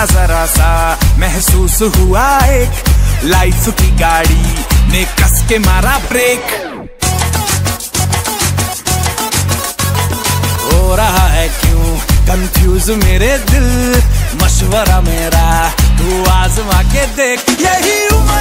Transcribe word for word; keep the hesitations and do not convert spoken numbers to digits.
था जरा सा महसूस हुआ एक, लाइफ की गाड़ी ने कस के मारा ब्रेक। हो रहा है क्यों कंफ्यूज मेरे दिल, मशवरा मेरा तू आजमा के देख। यही उम्र